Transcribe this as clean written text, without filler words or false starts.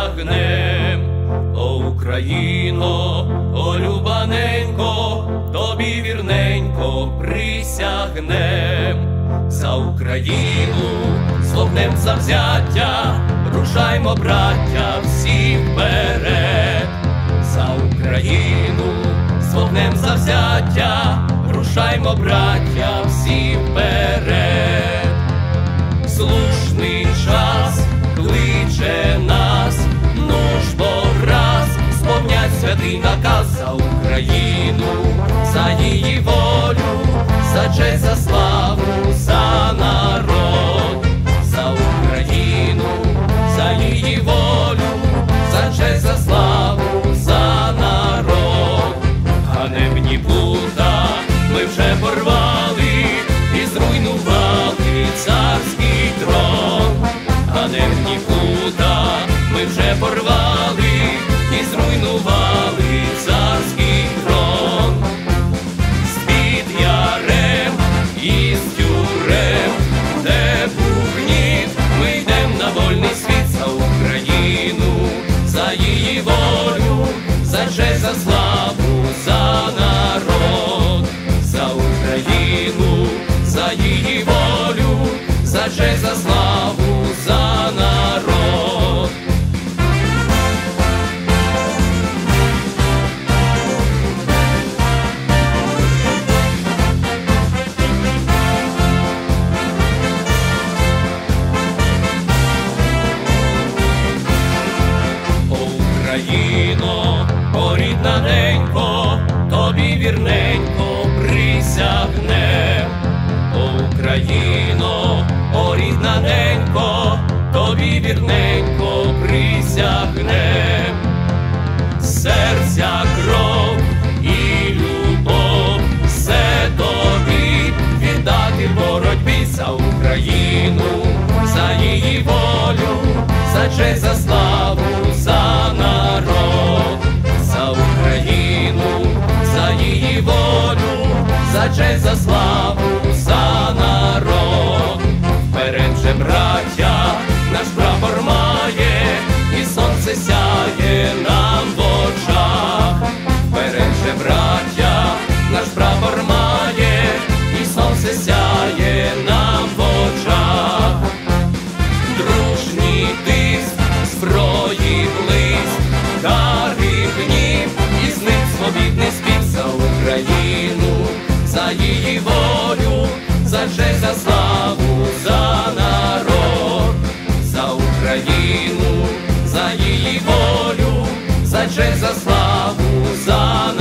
присягнем. О Україно, о любаненько, тобі вірненько присягнем. За Україну з вогнем завзяття рушаймо, браття, всі вперед. За Україну з вогнем завзяття рушаймо, браття, всі вперед. Слушний час кличе нас, ну ж бо враз сповнять святий наказ. За Україну, за її волю, за честь, за славу, за народ. За Україну, за її волю, за честь, за славу, за народ. Ганебні пута ми вже порвали і зруйнували царський трон. Ганебні пута ми вже порвали і зруйнували царський трон. З-під ярем і з тюрем, де був гнів, ми йдем на вольний світ. За Україну, за її волю, за честь, за славу, за народ. За Україну, за її волю, за честь, за славу, за народ. О Україно, о рідна ненько, тобі вірненько присягнем. О Україно, о рідна ненько, тобі вірненько присягнем. Серця, кров і любов, все тобі віддати в боротьбі. За Україну, за її волю, за честь, за славу, за народ. За Україну, за її волю, за честь, за славу, за народ. Вперед же, браття, наш прапор має, і сонце сяє нам в очах. Вперед же, браття, наш прапор має, і сонце сяє нам в очах. Дружній тиск, зброї блиск, кари гнів, і з ним свобідний спів. За Україну, за її волю, за честь, за славу, за народ. За Україну, за її волю, за честь, за славу, за народ.